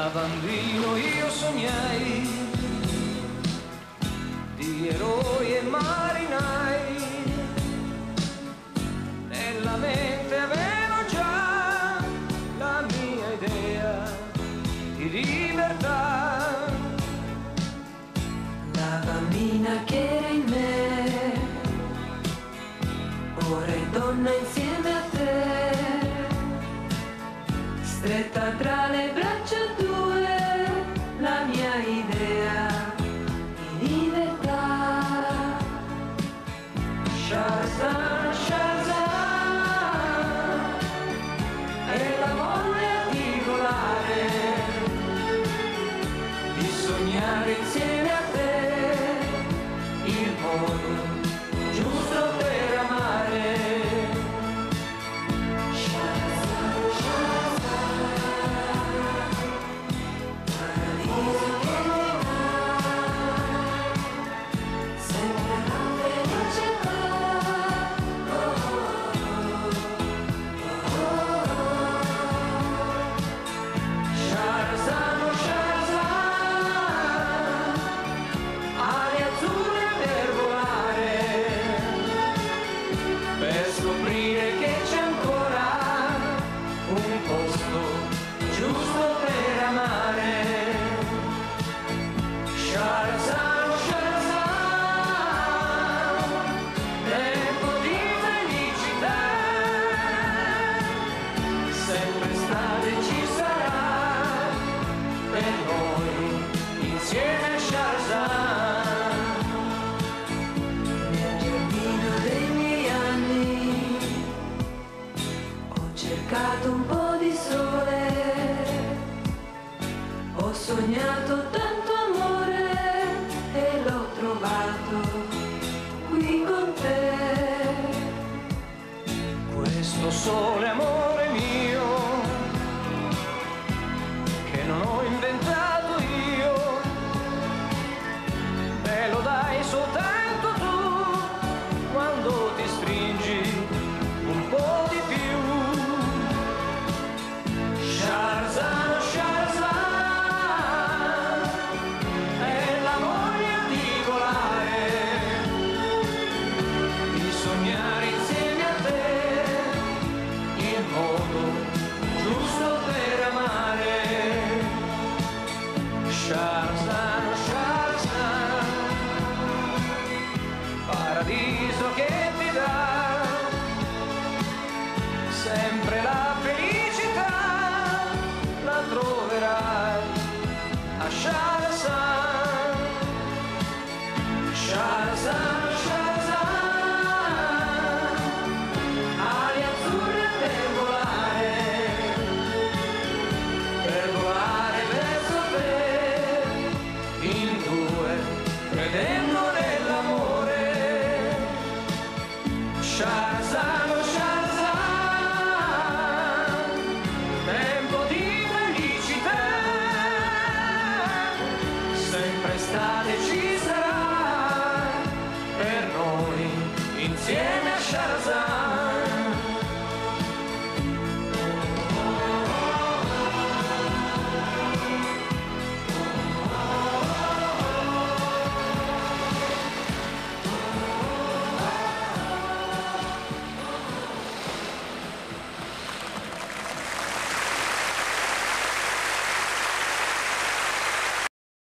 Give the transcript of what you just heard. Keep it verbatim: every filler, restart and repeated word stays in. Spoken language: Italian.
Da bambino io sognai di eroi e marinai, nella mente avevo già la mia idea di libertà. La bambina che era in me, ora è donna insieme a te, stretta tra le braccia tue, la mia idea di libertà. Shahrazad, Shahrazad, è la voglia di volare, di sognare insieme a te il modo giusto per amare. Scoprire che c'è ancora un posto giusto per amare. Shahrazad, Shahrazad, tempo di felicità, sempre estate ci sarà per noi insieme a Shahrazad. Nel giardino dei miei anni ho cercato un po' di sole, ho sognato tanto amore e l'ho trovato qui con te. Questo sole, amore mio, che non ho inventato io, me lo dai soltanto tu quando ti stringi un po' di più. Shahrazad, Shahrazad, è la voglia di volare, di sognare insieme a te il modo giusto per amare. Shahrazad, Shahrazad, paradiso che ti dà sempre la felicità, la troverai a Shahrazad. Shahrazad, Shahrazad, ali azzurre per volare, per volare verso te, in due, credendo nell'amore. Shahrazad, Shahrazad, tempo di felicità, sempre estate ci sarà per noi insieme a Shahrazad.